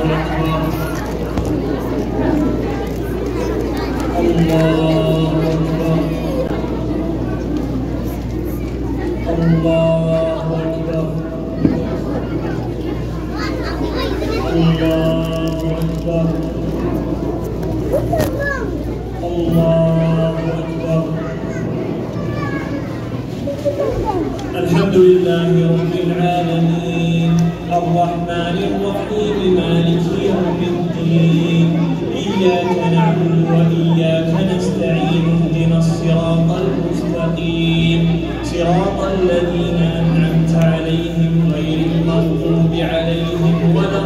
الحمد لله رب العالمين الرحمن الرحيم مالك يوم الدين إياك نعبد وإياك نستعين اهدنا الصراط المستقيم صراط الذين أنعمت عليهم غير المغضوب عليهم ولا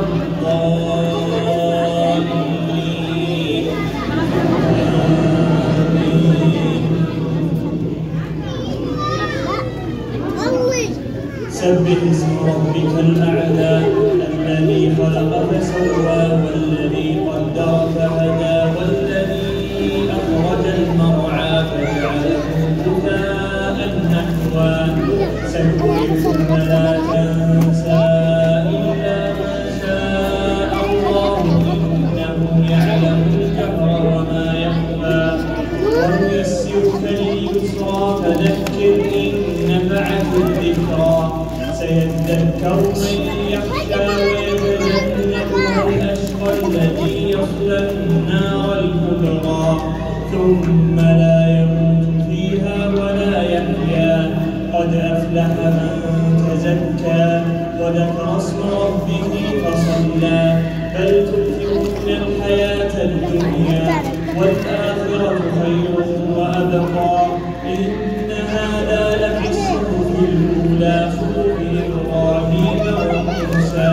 الضالين سبح اسم ربك الأعلى الذي خلق فسوى والذي قدر فهدى والذي أخرج المرعى فجعله غثاء نحوا سبح ثم لا تنسى إلا ما شاء الله إنه يعلم الجهر وما يخفى ونيسرك لليسرى فذكر إن نفعت الذكرى سيذكر من يخشى ويتجنبها الأشقى الذي يصلى النار الكبرى ثم لا يموت فيها ولا يحيا قد أفلح من تزكى وذكر اسم ربه فصلى بل تؤثرون الحياة الدنيا والآخرة خير وأبقى إن هذا لفي الصحف الأولى صحف إبراهيم وموسى.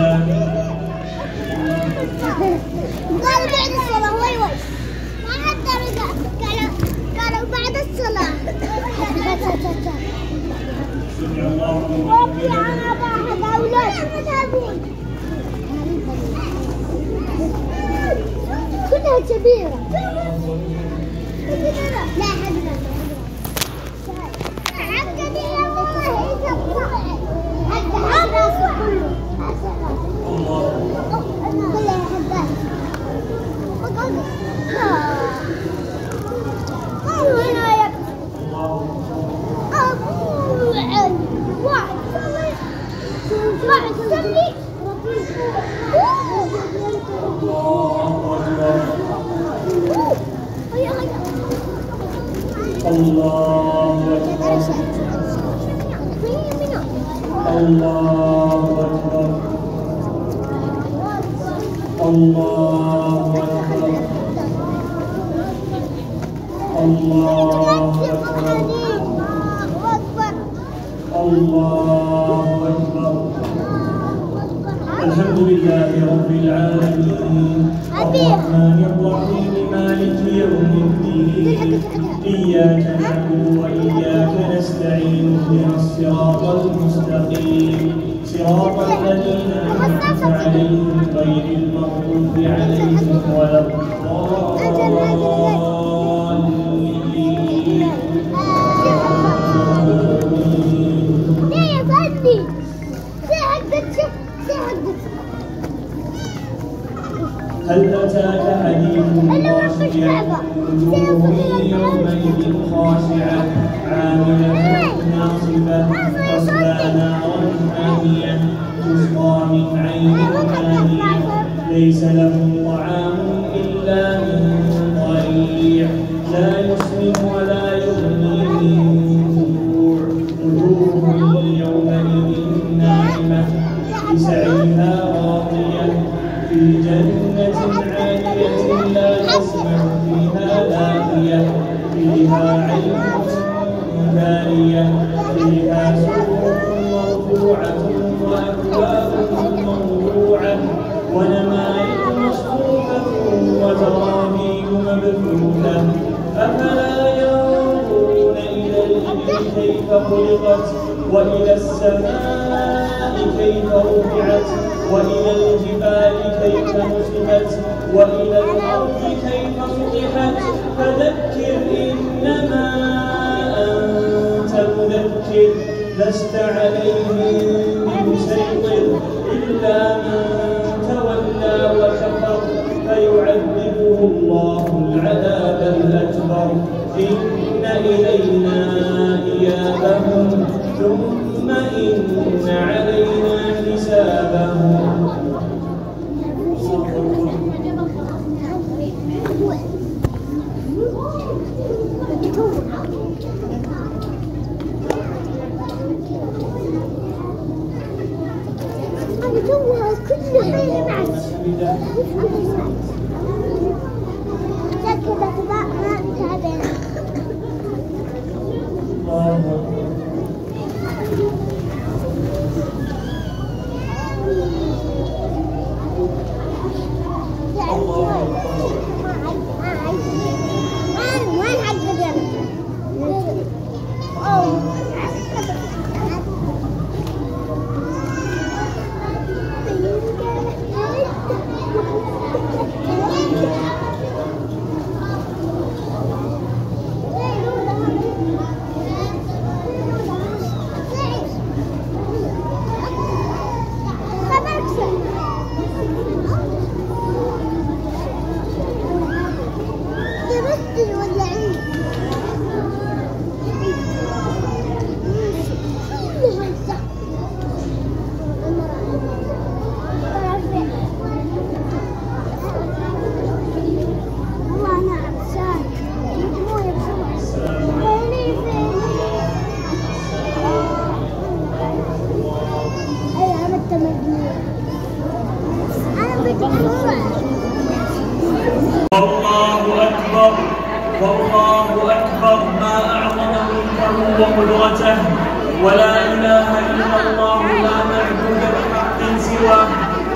قالوا بعد الصلاة وي ما حد رجع قالوا بعد الصلاة. ربي أنا بعد أولاد كلها كبيرة. لا حدنا عبدني يا الله يجبر حتى الناس كله كلها حبات قالوا هنا يكفي أبو علي واحد سمي الله أكبر الله أكبر الله أكبر الله أكبر الله أكبر الحمد لله رب العالمين الرحمن الرحيم مالك يوم الدين إياك نعبد وإياك نستعين اهدنا الصراط المستقيم صراط الذين أنعمت عليهم غير المغضوب عليهم ولا الضالين. هل أتاك حديث الغاشية وجوه يومئذ خاشعة عاملة ناصبة تصلى نارا حامية تسقى من عين آنية ليس لهم طعام إلا من ضريع لا يسمن ولا يغني من جوع وجوه يومئذ ناعمة لسعيها راضية في جنة عالية لا تسمع فيها لاغية فيها عين ثانية فيها سرور مرفوعة وأكواب موضوعة ونمارق مصفوفة وزرابي مبثوثة أفلا ينظرون إلى الإبل كيف خلقت وإلى السماء كيف رفعت وإلى الجبال كيف نصبت وإلى الأرض كيف سطحت فذكر إنما أنت مذكر لست عليهم بمسيطر إلا من تولى وكفر واحدة. الله أكبر. وين حق والله أكبر والله أكبر ما أعظم ملكه وقدرته ولا إله إلا الله لا معبود بحق سواه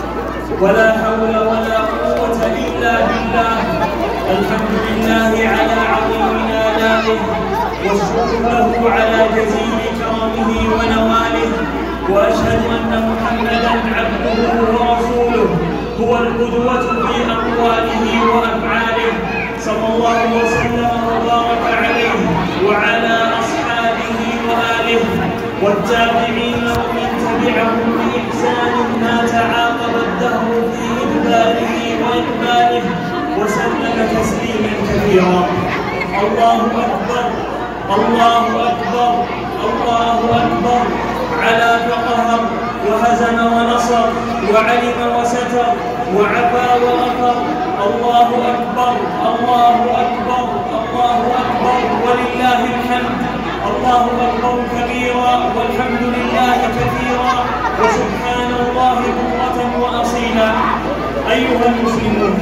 ولا حول ولا قوة إلا بالله. الحمد لله على عظيم آلائه والشكر له على جزيل كرمه ونواله، وأشهد أن محمدا عبده ورسوله هو القدوة في أقواله وأفعاله، صلى الله وسلم وبارك عليه وعلى أصحابه وآله والتابعين ومن تبعهم بإحسان ما تعاقب الدهر في إدباره وإقباله وسلم تسليما كثيرا. الله أكبر الله أكبر الله أكبر على فقهر وهزم ونصر وعلم وستر وعفا وغفر. الله أكبر الله أكبر الله أكبر ولله الحمد. الله أكبر كبيرا والحمد لله كثيرا وسبحان الله بكرة وأصيلا. أيها المسلمون،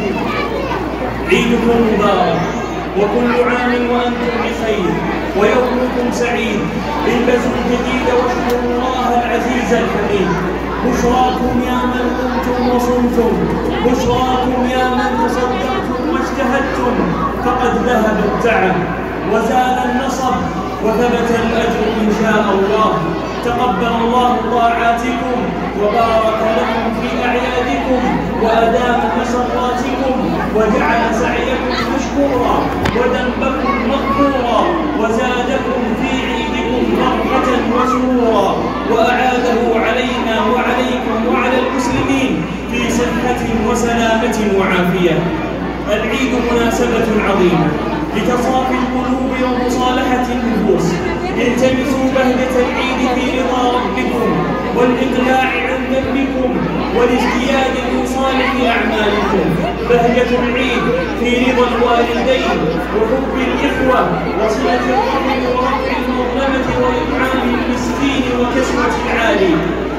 عيدكم مبارك وكل عام وأنتم بخير ويومكم سعيد. البسوا الجديد واشكروا الله العزيز الحميد. بشراكم يا من قمتم وصمتم، بشراكم يا من تصدقتم واجتهدتم، فقد ذهب التعب وزال النصب وثبت الأجر إن شاء الله. تقبل الله طاعاتكم وبارك لكم في أعيادكم وأدام مسراتكم وجعل سعيكم مشكورا وذنبكم مغفورا وزادكم في عيدكم فرحة وسرورا وأعاده علينا وعليكم وعلى المسلمين في صحة وسلامة وعافية. العيد مناسبة عظيمة لتصافي القلوب ومصالحة النفوس. التمسوا بهجة العيد في رضا ربكم والإقلاع عن ذنبكم والازدياد من صالح أعمالكم. بهجة العيد في رضا الوالدين وحب الإخوة وصلة الرحم ورفع المظلمة وإطعام المسكين وكسوة العالي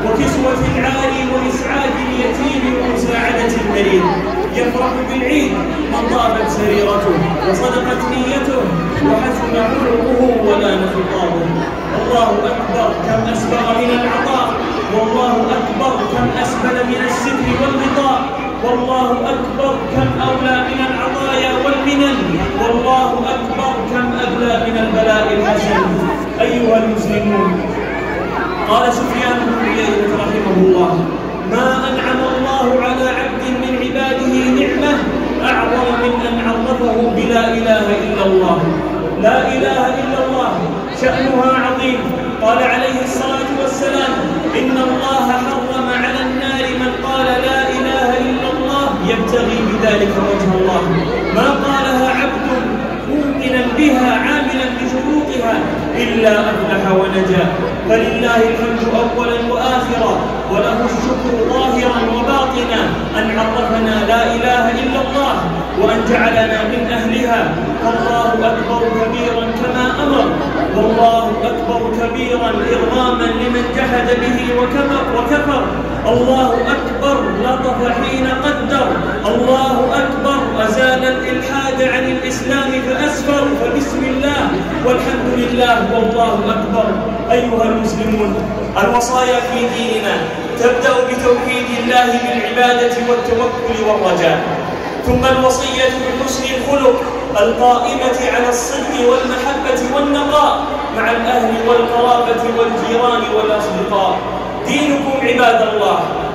وإسعاد اليتيم ومساعدة المريض. يفرح بالعيد من طابت سريرته وصدقت نيته وحسن خلقه ولان خطابه. الله أكبر كم أسبغ من العطاء، والله أكبر كم أسبل من الستر والغطاء، والله أكبر كم أولى من العطايا والمنن، والله أكبر كم أبلى من البلاء الحسن. أيها المسلمون، قال سفيان بن عيينة رحمه الله: ما أنعم الله على عبد من عباده نعمة أعظم من أن عرفه بلا إله إلا الله. لا إله إلا الله شأنها عظيم. قال عليه الصلاة والسلام: إن الله حرم على النار من قال لا إله إلا الله يبتغي بذلك وجه الله. ما قالها عبد مؤمنا بها عاملا بشروطها إلا أفلح ونجا. فلله الحمد أولا وآخرا وله الشكر ظاهرا وباطنا أن عرفنا لا إله إلا الله وأن جعلنا من أهلها. الله أكبر كبيرا كما أمر، والله أكبر كبيرا إرغاما لمن جحد به وكفر. الله أكبر لطف حين قدر، الله أكبر أزال الإلحاد عن الإسلام فأسفر. فبسم الله والحمد لله والله أكبر. أيها المسلمون، الوصايا في ديننا تبدأ بتوحيد الله بالعبادة والتوكل والرجاء، ثم الوصية بحسن الخلق القائمة على الصدق والمحبة والنقاء مع الأهل والقرابة والجيران والأصدقاء. دينكم عباد الله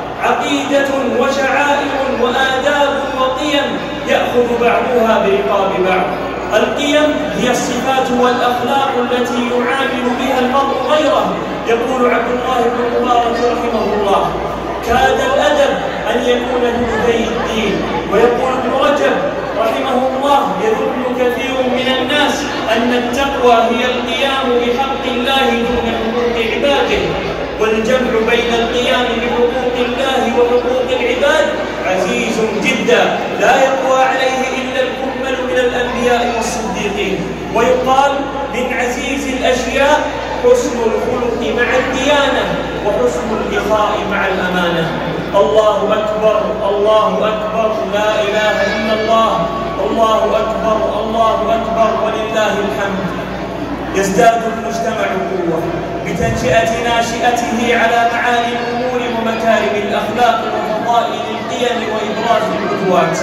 عقيدة وشعائر وآداب وقيم يأخذ بعضها برقاب بعض. القيم هي الصفات والأخلاق التي يعامل بها المرء غيره. يقول عبد الله بن مبارك رحمه الله: كاد الأدب أن يكون جهدي الدين. ويقول ابن رجب رحمه الله: يظن كثير من الناس أن التقوى هي القيام بحق الله دون حقوق عباده، والجمع بين القيام بحقوق الله وحقوق العباد عزيز جدا لا يقوى عليه إلا الكمل من الأنبياء والصديقين. ويقال: من عزيز الأشياء حسن الخلق مع الديانة وحسن الإخاء مع الأمانة. الله أكبر الله أكبر، لا إله إلا الله، الله أكبر الله أكبر ولله الحمد. يزداد المجتمع قوة بتنشئة ناشئته على معالي الأمور ومكارم الأخلاق وفضائل القيم وإبراز القدوات.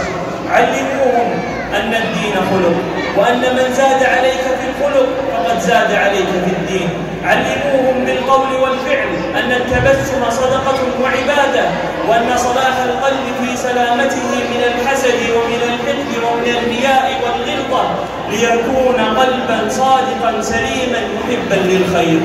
علموهم أن الدين خلق، وأن من زاد عليك في الخلق فقد زاد عليك في الدين. علموهم بالقول والفعل أن التبسم صدقة وعبادة، وأن صلاح القلب في سلامته من الحسد ومن الحقد ومن الرياء والغلطة، ليكون قلبا صادقا سليما محبا للخير.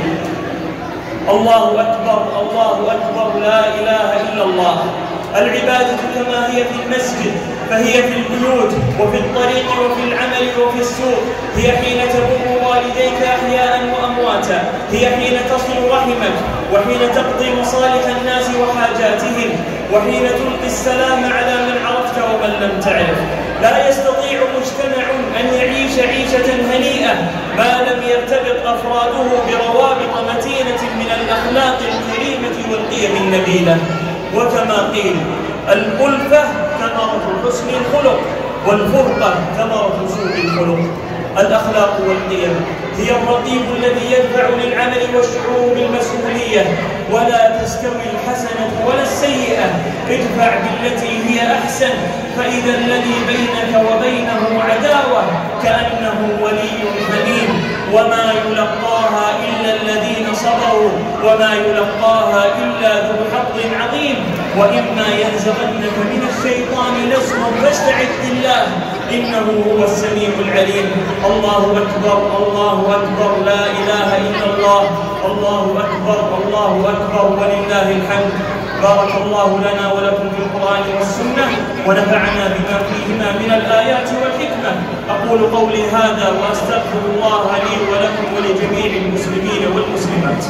الله أكبر الله أكبر، لا إله إلا الله. العبادة كما هي في المسجد فهي في البيوت وفي الطريق وفي العمل وفي السوق. هي حين تبر والديك أحياء وأمواتا، هي حين تصل رحمك، وحين تقضي مصالح الناس وحاجاتهم، وحين تلقي السلام على من عرفت ومن لم تعرف. لا يستطيع مجتمع أن يعيش عيشة هنيئة ما لم يرتبط أفراده بروابط متينة من الأخلاق الكريمة والقيم النبيلة. وكما قيل: الألفة ثمرة حسن الخلق، والفرقة ثمرة سوء الخلق. الأخلاق والقيم هي الرقيب الذي يدفع للعمل والشعور بالمسؤولية. ولا تستوي الحسنة ولا السيئة، ادفع بالتي هي أحسن، فإذا الذي بينك وبينه عداوة كأنه ولي حميم. وما يلقاها إلا الذين صبروا، وما يلقاها إلا ذو حظ عظيم. وإما ينزغنك من الشيطان نزغ فاستعذ بالله إنه هو السميع العليم. الله أكبر الله أكبر، لا إله إلا الله، الله أكبر الله أكبر ولله الحمد. بارك الله لنا ولكم في القرآن والسنة، ونفعنا بما فيهما من الآيات والحكمة. أقول قولي هذا وأستغفر الله لي ولكم ولجميع المسلمين والمسلمات.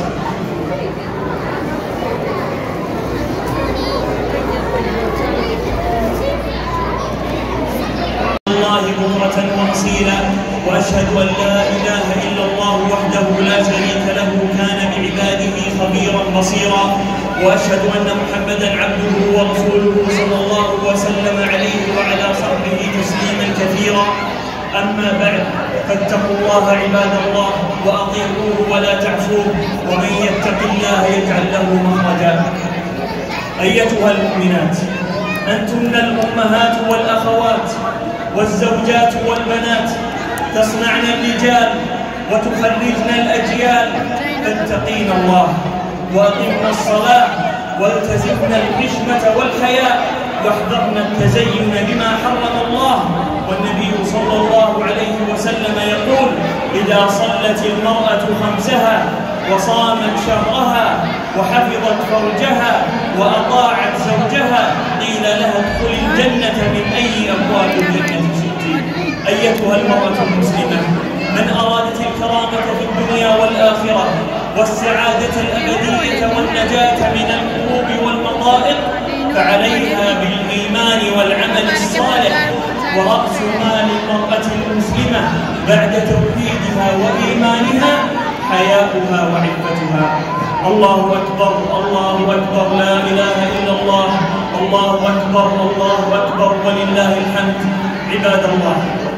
الله بكرة وأصيلا، وأشهد أن لا إله إلا الله وحده لا شريك له كان بعباده خبيرا بصيرا، وأشهد أن محمدا عبده ورسوله صلى الله وسلم عليه وعلى صحبه تسليما كثيرا. أما بعد، فاتقوا الله عباد الله وأطيعوه ولا تعصوه، ومن يتق الله يجعل له مخرجا. أيتها المؤمنات، أنتن الأمهات والأخوات والزوجات والبنات، تصنعن الرجال وتخرجن الأجيال، فاتقين الله وأقمن الصلاة والتزمن الحشمة والحياء، واحذرن التزين بما حرم الله. والنبي صلى الله عليه وسلم يقول: إذا صلت المرأة خمسها وصامت شهرها وحفظت فرجها وأطاعت زوجها قيل لها ادخل الجنة من أي أبواب الجنة شئت. أيتها المرأة المسلمة، من أرادت الكرامة في الدنيا والآخرة والسعادة الأبدية والنجاة من الكروب والمضائق فعليها بالإيمان والعمل الصالح ورأس مال المرأة المسلمة بعد توحيدها وإيمانها حياؤها وعفتها. الله أكبر الله أكبر، لا إله إلا الله، الله أكبر الله أكبر ولله الحمد. عباد الله،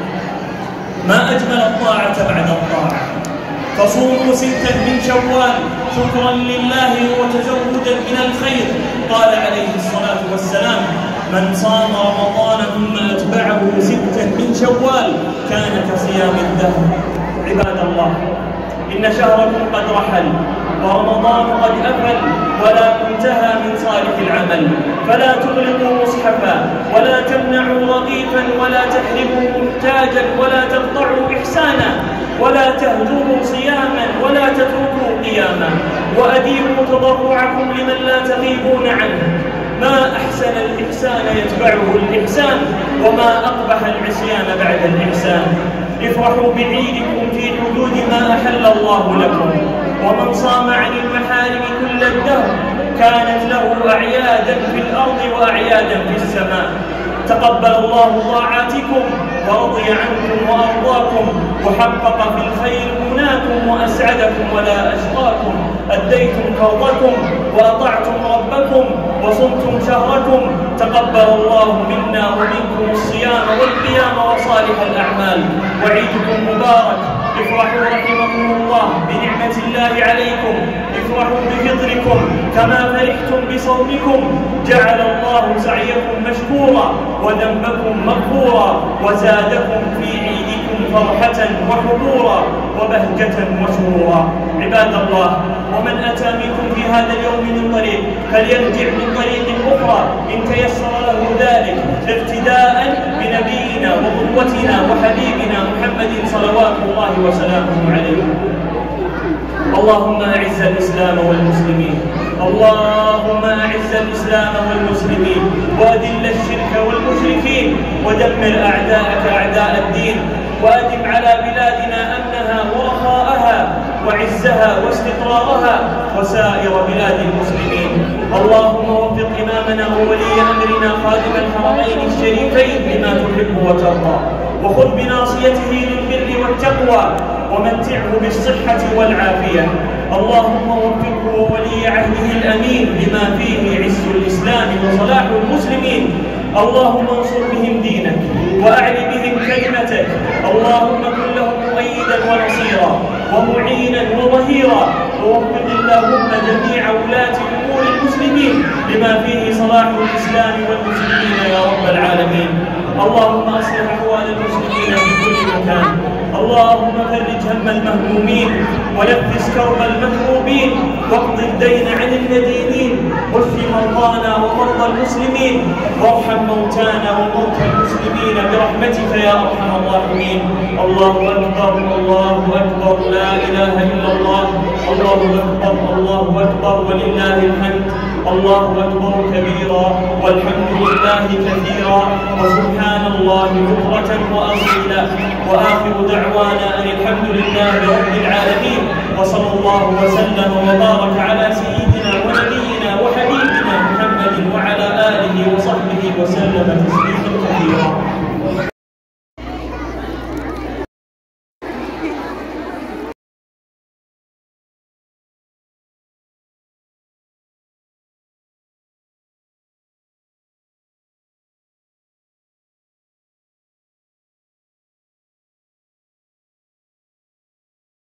ما أجمل الطاعة بعد الطاعة، فصوموا 6 من شوال شكرا لله وتزودا من الخير. قال عليه الصلاة والسلام: من صام رمضان ثم أتبعه 6 من شوال كان كصيام الدهر. عباد الله، إن شهركم قد رحل ورمضان قد أفل ولا منتهى من صالح العمل، فلا تغلقوا مصحفا ولا تمنعوا رغيفا ولا تحرموا محتاجا ولا تقطعوا إحسانا ولا تهدروا صياما ولا تتركوا قياما، وأديموا تضرعكم لمن لا تغيبون عنه. ما أحسن الإحسان يتبعه الإحسان، وما أقبح العصيان بعد الإحسان. افرحوا بعيدكم في حدود ما أحل الله لكم، ومن صام عن المحارم كل الدهر كانت له أعيادا في الأرض وأعيادا في السماء. تقبل الله طاعاتكم ورضي عنكم وأرضاكم وحقق في الخير مناكم وأسعدكم ولا أشقاكم. أديتم فرضكم وأطعتم ربكم وصمتم شهركم. تقبل الله منا ومنكم الصيام والقيام وصالح الأعمال، وعيدكم مبارك. افرحوا رحمكم الله بنعمة الله عليكم، افرحوا بفطركم كما فرحتم بصومكم. جعل الله سعيكم مشكورا وذنبكم مغفورا، وزادكم في عيدكم فرحة وحضورا وبهجة وسرورا. عباد الله، ومن أتى منكم في هذا اليوم من طريق فليرجع من طريق أخرى إن تيسر له ذلك، اقتداء بنبينا وقدوتنا وحبيبنا محمد صلوات الله وسلامه عليه. اللهم أعز الإسلام والمسلمين، اللهم أعز الإسلام والمسلمين، وأذل الشرك والمشركين، ودمر أعداءك أعداء الدين، وأدم على بلادنا أمنها ورخاءها وعزها واستقرارها وسائر بلاد المسلمين. اللهم وفق إمامنا وولي أمرنا خادم الحرمين الشريفين لما تحب وترضى، وخذ بناصيته للبر والتقوى، ومتعه بالصحة والعافية. اللهم وفقه وولي عهده الأمين لما فيه عز الإسلام وصلاح المسلمين. اللهم انصر بهم دينك وأعل بهم كلمتك. اللهم كن لهم مؤيدا ونصيرا ومعينا وظهيرا، ووفق اللهم جميع ولاة أمور المسلمين لما فيه صلاح الإسلام والمسلمين يا رب العالمين. اللهم أصلح أحوال المسلمين في كل مكان، اللهم فرج هم المهمومين ونفس كرب المكروبين، واقض الدين عن المدينين، واشف مرضانا ومرضى المسلمين، وارحم موتانا وموتى المسلمين برحمتك يا أرحم الراحمين. الله أكبر الله أكبر، لا إله إلا الله، الله أكبر الله أكبر ولله الحمد. الله أكبر كبيرا والحمد لله كثيرا وسبحان الله بكرة وأصيلا، وآخر دعوانا أن الحمد لله رب العالمين، وصلى الله وسلم وبارك على سيدنا ونبينا وحبيبنا محمد وعلى آله وصحبه وسلم تسليما